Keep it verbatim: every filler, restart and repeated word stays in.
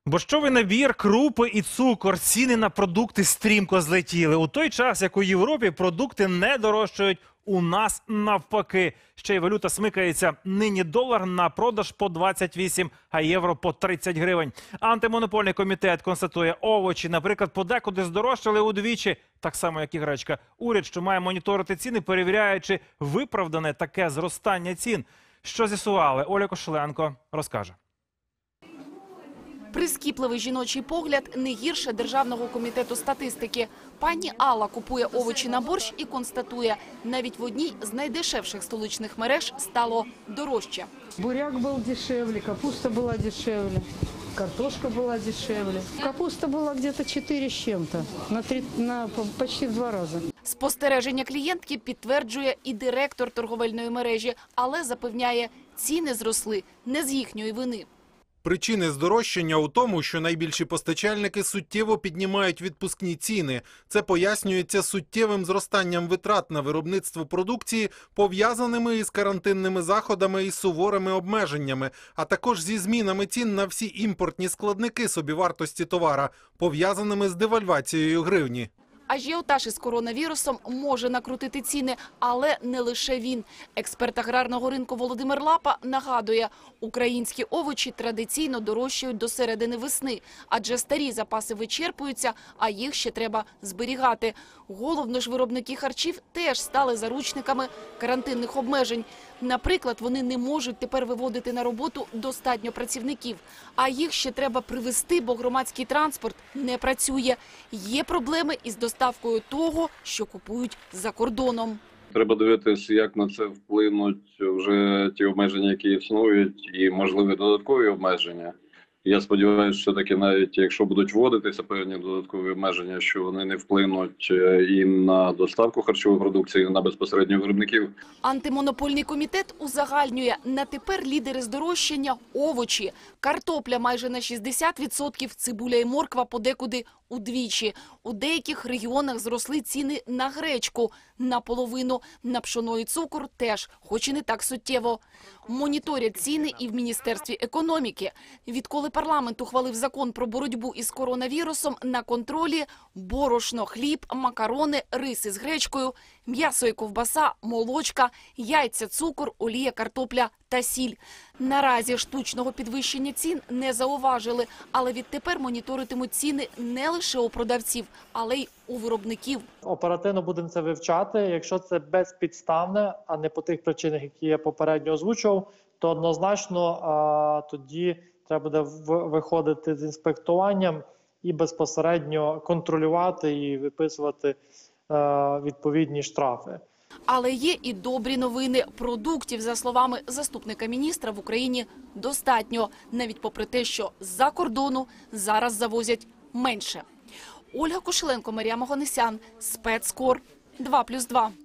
Борщовий набір, крупи і цукор. Ціни на продукти стрімко злетіли. У той час, як у Європі, продукти не дорожчають, у нас навпаки. Ще й валюта смикається. Нині долар на продаж по двадцять вісім, а євро по тридцять гривень. Антимонопольний комітет констатує, овочі, наприклад, подекуди здорожчали удвічі, так само, як і гречка. Уряд, що має моніторити ціни, перевіряє, чи виправдане таке зростання цін. Що з'ясували? Оля Кошеленко розкаже. Прискіпливий жіночий погляд не гірше Державного комітету статистики. Пані Алла купує овочі на борщ і констатує, навіть в одній з найдешевших столичних мереж стало дорожче. Буряк був дешевле, капуста була дешевле, картошка була дешевле. Капуста була где-то чотири з чим-то, на, три, на почти в два рази. Спостереження клієнтки підтверджує і директор торговельної мережі, але запевняє, ціни зросли не з їхньої вини. Причини здорожчання у тому, що найбільші постачальники суттєво піднімають відпускні ціни. Це пояснюється суттєвим зростанням витрат на виробництво продукції, пов'язаними із карантинними заходами і суворими обмеженнями, а також зі змінами цін на всі імпортні складники собівартості товара, пов'язаними з девальвацією гривні. Ажіотаж із коронавірусом може накрутити ціни, але не лише він. Експерт аграрного ринку Володимир Лапа нагадує, українські овочі традиційно дорожчають до середини весни, адже старі запаси вичерпуються, а їх ще треба зберігати. Головно ж, виробники харчів теж стали заручниками карантинних обмежень. Наприклад, вони не можуть тепер виводити на роботу достатньо працівників, а їх ще треба привезти, бо громадський транспорт не працює. Є проблеми із доставкою того, що купують за кордоном. Треба дивитися, як на це вплинуть вже ті обмеження, які існують, і можливі додаткові обмеження. Я сподіваюся, що таки навіть якщо будуть вводитися певні додаткові обмеження, що вони не вплинуть і на доставку харчової продукції, і на безпосередньо виробників. Антимонопольний комітет узагальнює, на тепер лідери здорожчання – овочі. Картопля майже на шістдесят відсотків, цибуля і морква подекуди удвічі. У деяких регіонах зросли ціни на гречку наполовину, на пшоно і цукор теж, хоч і не так суттєво. Моніторять ціни і в Міністерстві економіки. Відколи парламент ухвалив закон про боротьбу із коронавірусом, на контролі борошно, хліб, макарони, рис із гречкою, м'ясо і ковбаса, молочка, яйця, цукор, олія, картопля та сіль. Наразі штучного підвищення цін не зауважили, але відтепер моніторитимуть ціни не лише у продавців, але й у виробників. Оперативно будемо це вивчати. Якщо це безпідставне, а не по тих причинах, які я попередньо озвучував, то однозначно а, тоді треба буде виходити з інспектуванням і безпосередньо контролювати і виписувати а, відповідні штрафи. Але є і добрі новини. Продуктів, за словами заступника міністра, в Україні достатньо. Навіть попри те, що з-за кордону зараз завозять менше. Ольга Кошеленко, Марія Магонесян, Спецкор, два плюс два.